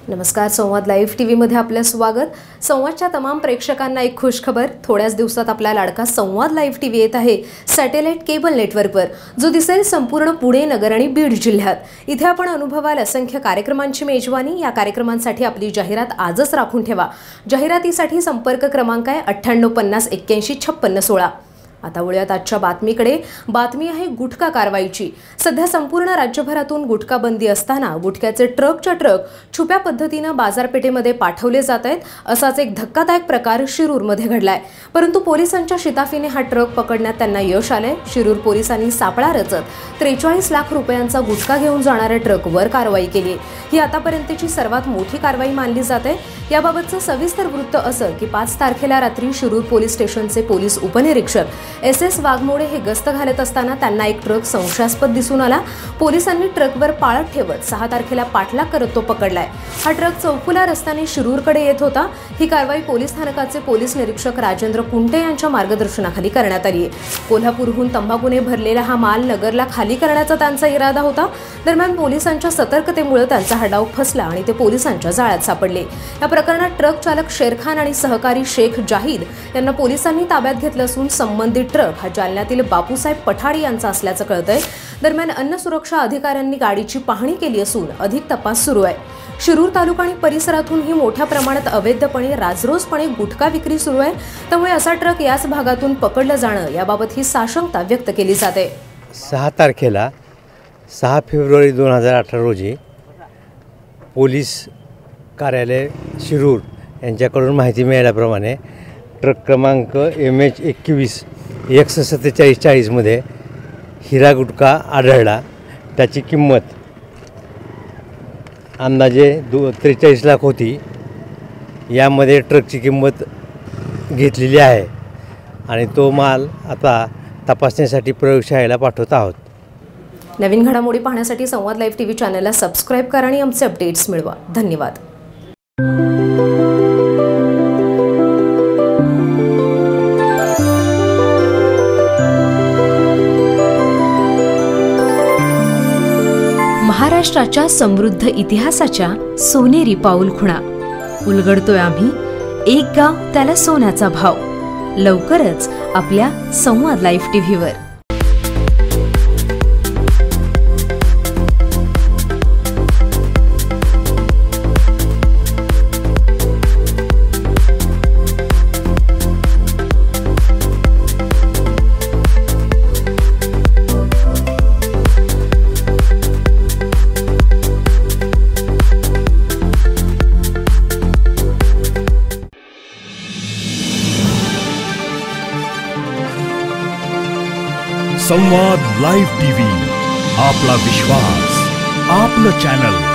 नमस्कार, संवाद लाईव्ह टीव्हीमध्ये आपलं स्वागत। संवादच्या तमाम प्रेक्षकांना एक खुशखबर। थोड्याच दिवसात आपला लाडका संवाद लाईव्ह टीव्ही येत आहे सॅटेलाइट केबल नेटवर्कवर, जो दिसेल संपूर्ण पुणे नगर आणि बीड जिल्ह्यात। इथे आपण अनुभवाल असंख्य कार्यक्रमांची मेजवानी। या कार्यक्रमांसाठी आपली जाहिरात आजच राखून ठेवा। जाहिरातीसाठी संपर्क क्रमांक आहे 9850815616। आता वळूयात आजच्या बातमीकडे। बातमी आहे गुटखा कारवाईची। सध्या संपूर्ण राज्यभरातून गुटखा बंदी असताना गुटख्याचे ट्रकच्या ट्रक छुप्या पद्धतीने बाजारपेठेमध्ये पाठवले जात आहेत। असाच एक धक्कादायक प्रकार शिरूरमध्ये घडलाय, परंतु पोलिसांच्या शिताफीने हा ट्रक पकडण्यात त्यांना यश आले। शिरूर पोलिसांनी सापळा रचत 43 लाख रुपयांचा गुटखा घेऊन जाणाऱ्या ट्रकवर कारवाई केली। ही आतापर्यंतची सर्वात मोठी कारवाई मानली जाते। याबाबतचं सविस्तर वृत्त असं की 5 तारखेला रात्री शिरूर पोलीस स्टेशनचे पोलीस उपनिरीक्षक SS वाघमोडे हे गस्त घालत असताना त्यांना एक ट्रक संशयास्पद दिसून आला। पोलिसांनी ट्रकवर पाळत ठेवत 6 तारखेला पाठलाग करत तो पकडलाय। हा ट्रक चौफुला रस्त्याने शिरूरकडे येत होता। ही कारवाई पोलीस स्थानकाचे पोलीस निरीक्षक राजेंद्र कुंटे यांच्या मार्गदर्शनाखाली करण्यात आली आहे। कोल्हापूरहून तंबाखूने भरलेला हा माल नगरला खाली करण्याचा त्यांचा इरादा होता। दरम्यान पोलिसांच्या सतर्कतेमुळे त्यांचा हा डाव फसला आणि ते पोलिसांच्या जाळ्यात सापडले। या प्रकरणात ट्रक चालक शेरखान आणि सहकारी शेख जाहीद यांना पोलिसांनी ताब्यात घेतलं असून संबंधित ट्रक हा जालन्यातील बापूसाहेब पठाडी यांचा असल्याचं कळतंय। दरम्यान अन्न सुरक्षा अधिकाऱ्यांनी गाडीची पाहणी केली असून अधिक तपास सुरू आहे। शिरूर तालुका आणि परिसरातूनही मोठ्या प्रमाणात अवैधपणे राजरोसपणे गुटखा विक्री सुरू आहे। त्यामुळे असा ट्रक याच भागातून पकडलं जाणं याबाबत ही साशंकता व्यक्त केली जाते। 6 तारखेला 6 फेब्रुवारी 2018 रोजी पोलीस कार्यालय शिरूर यांच्याकडून माहिती मिळाल्याप्रमाणे ट्रक क्रमांक MH21 14740 मध्ये हिरा गुटखा आढळला। त्याची किंमत अंदाजे 43 लाख होती। यामध्ये ट्रकची किंमत घेतलेली आहे आणि तो माल आता तपासणीसाठी प्रयोगशाळेला पाठवत आहोत। नवीन घडामोडी पाहण्यासाठी संवाद लाईव्ह टीव्ही चॅनलला सबस्क्राइब करा आणि आमचे अपडेट्स मिळवा। धन्यवाद। महाराष्ट्राच्या समृद्ध इतिहासाच्या सोनेरी पाऊलखुणा उलगडतोय आम्ही। एक गाव त्याला सोन्याचा भाव। लवकरच आपल्या संवाद लाईव्ह टीव्हीवर। संवाद लाईव्ह टीव्ही, आपला विश्वास, आपलं चॅनल।